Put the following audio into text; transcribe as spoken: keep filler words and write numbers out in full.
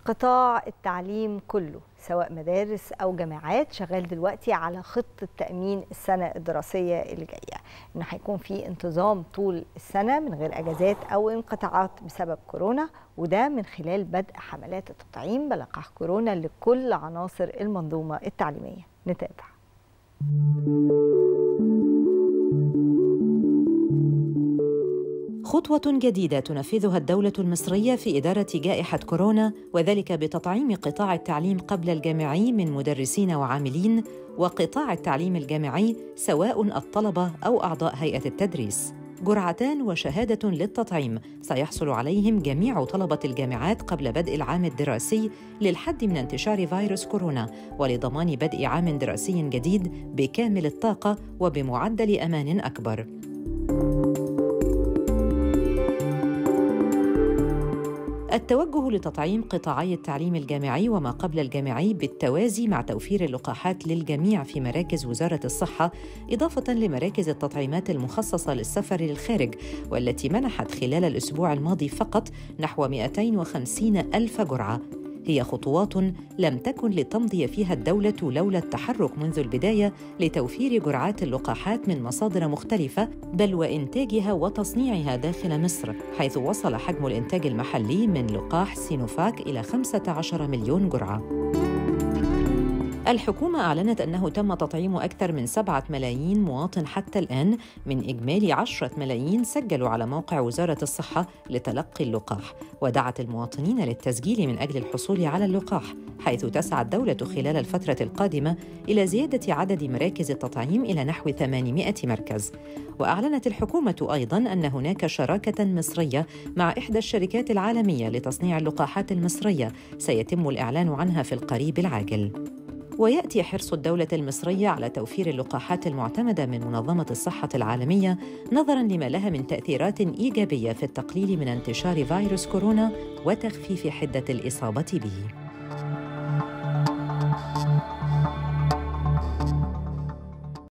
قطاع التعليم كله سواء مدارس أو جامعات شغال دلوقتي على خطة تأمين السنة الدراسية اللي جاية، إن هيكون في انتظام طول السنة من غير أجازات أو انقطاعات بسبب كورونا، وده من خلال بدء حملات التطعيم بلقاح كورونا لكل عناصر المنظومة التعليمية. نتابع. خطوة جديدة تنفذها الدولة المصرية في إدارة جائحة كورونا، وذلك بتطعيم قطاع التعليم قبل الجامعي من مدرسين وعاملين، وقطاع التعليم الجامعي سواء الطلبة أو أعضاء هيئة التدريس. جرعتان وشهادة للتطعيم سيحصل عليهم جميع طلبة الجامعات قبل بدء العام الدراسي للحد من انتشار فيروس كورونا، ولضمان بدء عام دراسي جديد بكامل الطاقة وبمعدل أمان أكبر. التوجه لتطعيم قطاعي التعليم الجامعي وما قبل الجامعي بالتوازي مع توفير اللقاحات للجميع في مراكز وزارة الصحة، إضافة لمراكز التطعيمات المخصصة للسفر للخارج، والتي منحت خلال الأسبوع الماضي فقط نحو مئتين وخمسين ألف جرعة، هي خطوات لم تكن لتمضي فيها الدولة لولا التحرك منذ البداية لتوفير جرعات اللقاحات من مصادر مختلفة، بل وإنتاجها وتصنيعها داخل مصر، حيث وصل حجم الإنتاج المحلي من لقاح سينوفاك إلى خمسة عشر مليون جرعة. الحكومة أعلنت أنه تم تطعيم أكثر من سبعة ملايين مواطن حتى الآن من إجمالي عشرة ملايين سجلوا على موقع وزارة الصحة لتلقي اللقاح، ودعت المواطنين للتسجيل من أجل الحصول على اللقاح، حيث تسعى الدولة خلال الفترة القادمة إلى زيادة عدد مراكز التطعيم إلى نحو ثمانمائة مركز. وأعلنت الحكومة أيضاً أن هناك شراكة مصرية مع إحدى الشركات العالمية لتصنيع اللقاحات المصرية سيتم الإعلان عنها في القريب العاجل. ويأتي حرص الدولة المصرية على توفير اللقاحات المعتمدة من منظمة الصحة العالمية نظراً لما لها من تأثيرات إيجابية في التقليل من انتشار فيروس كورونا وتخفيف حدة الإصابة به.